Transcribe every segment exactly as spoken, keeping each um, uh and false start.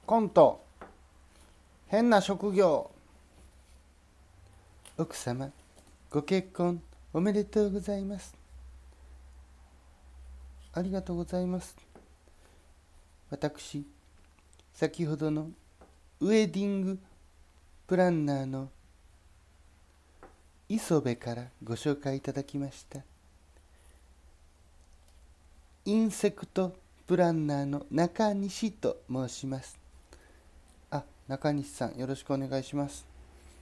コント変な職業。奥様、ご結婚おめでとうございます。ありがとうございます。私、先ほどのウェディングプランナーの磯部からご紹介いただきましたインセクトプランナーの中西と申します。あ、中西さん、よろしくお願いします。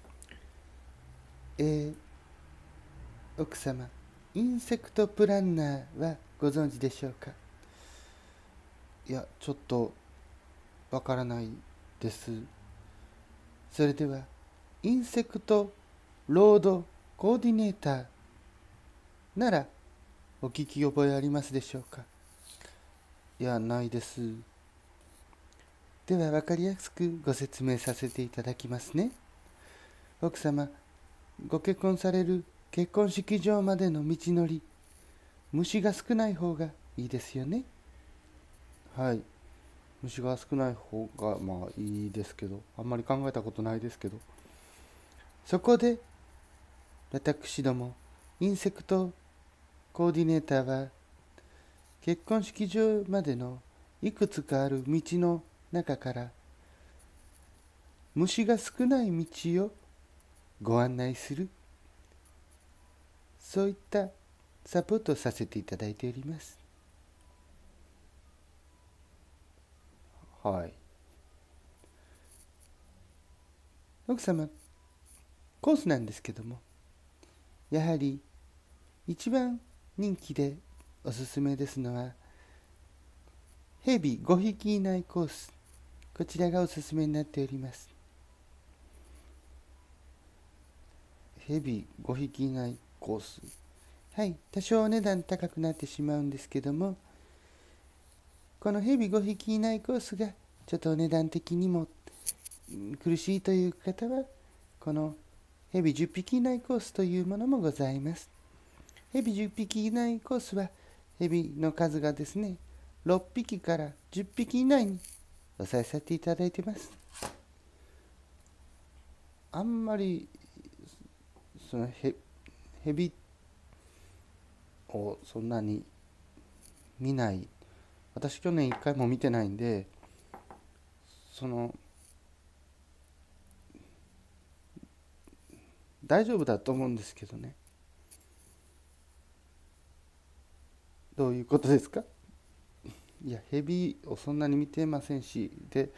えー、奥様、インセクトプランナーはご存知でしょうか？いや、ちょっとわからないです。それでは、インセクトロードコーディネーターならお聞き覚えありますでしょうか？いや、ないです。では分かりやすくご説明させていただきますね。奥様、ご結婚される結婚式場までの道のり、虫が少ない方がいいですよね。はい。虫が少ない方がまあいいですけど、あんまり考えたことないですけど。そこで、私ども、インセクトコーディネーターは、結婚式場までのいくつかある道の中から、虫が少ない道をご案内する、そういったサポートをさせていただいております。はい。奥様、コースなんですけども、やはり一番人気でおすすめですのは、ヘビごひき以内コース。こちらがおすすめになっております。ヘビごひき以内コース。はい、多少お値段高くなってしまうんですけども、このヘビごひき以内コースがちょっとお値段的にも苦しいという方は、このヘビじゅっぴき以内コースというものもございます。ヘビじゅっぴき以内コースは、ヘビの数がですね、ろっぴきからじゅっぴき以内に抑えさせていただいています。あんまりそのヘヘビをそんなに見ない、私去年いっかいも見てないんで、その大丈夫だと思うんですけどね。どういうことですか？いや、ヘビをそんなに見てませんし、で、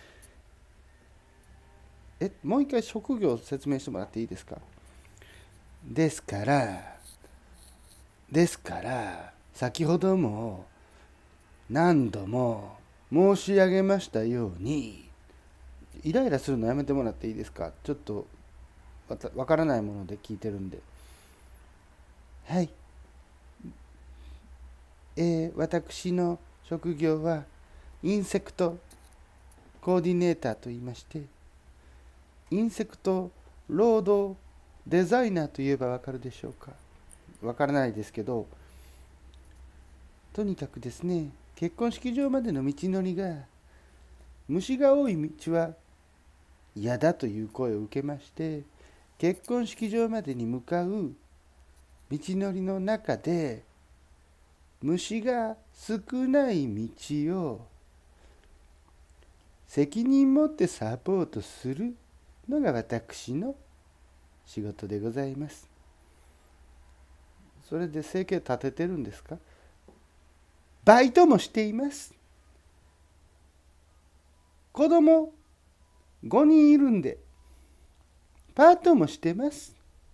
え、もう一回職業を説明してもらっていいですか？ですから、ですから、先ほども何度も申し上げましたように、イライラするのやめてもらっていいですか？ちょっとわたわからないもので聞いてるんで。はい。えー、私の職業はインセクトコーディネーターと言いまして、インセクトロードデザイナーといえばわかるでしょうか？わからないですけど、とにかくですね、結婚式場までの道のりが、虫が多い道は嫌だという声を受けまして、結婚式場までに向かう道のりの中で、虫が少ない道を責任持ってサポートするのが私の仕事でございます。それで生計立ててるんですか？バイトもしています。子供ごにんいるんで、パートもしてます。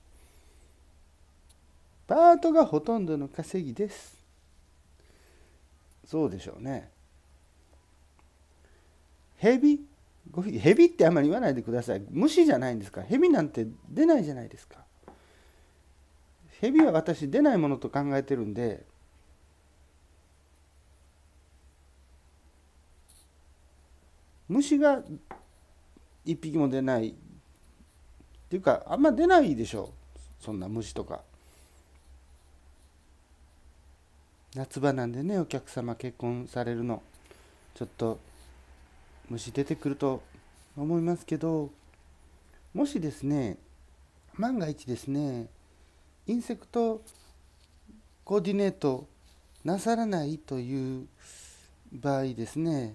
パートがほとんどの稼ぎです。そうでしょうね。ヘビヘビってあんまり言わないでください。虫じゃないんですか？ヘビなんて出ないじゃないですか。ヘビは私出ないものと考えてるんで、虫が一匹も出ないっていうか、あんま出ないでしょう、そんな虫とか。夏場なんでね、お客様結婚されるのちょっと虫出てくると思いますけど、もしですね、万が一ですね、インセクトコーディネートなさらないという場合ですね、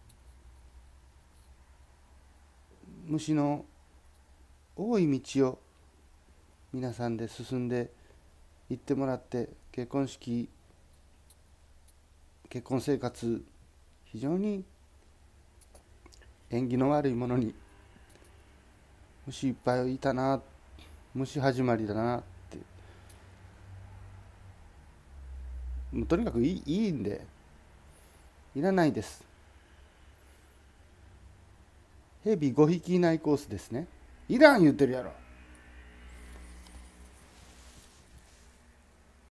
虫の多い道を皆さんで進んでいってもらって、結婚式結婚生活非常に縁起の悪いものに、虫いっぱいいたな、虫始まりだなって、もうとにかくいいいいんでいらないです。ヘビごひき以内コースですね。いらん言うてるやろ。